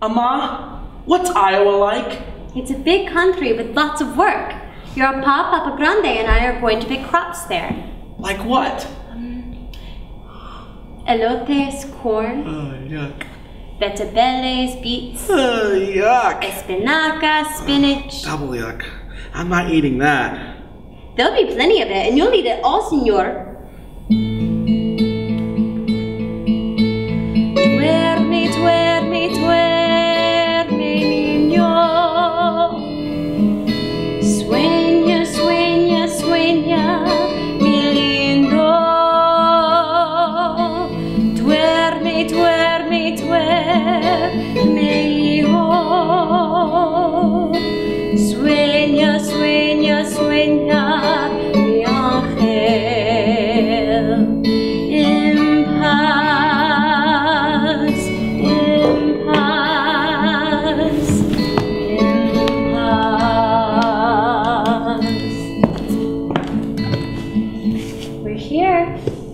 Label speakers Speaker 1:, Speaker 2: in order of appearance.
Speaker 1: Ma, what's Iowa like?
Speaker 2: It's a big country with lots of work. Your Papa Grande and I are going to pick crops there.
Speaker 1: Like what?
Speaker 2: Elotes, corn.
Speaker 1: Oh, yuck.
Speaker 2: Betabelles, beets.
Speaker 1: Oh, yuck.
Speaker 2: Espinaca, spinach.
Speaker 1: Double yuck. I'm not eating that.
Speaker 2: There'll be plenty of it, and you'll eat it all, senor. Duerme, duerme, duerme, niño. Sueña, sueña, sueña, mi lindo. Duerme, duerme, duerme, hijo. Sueña, sueña, sueña, mi ángel. En paz, en paz, en paz. We're here.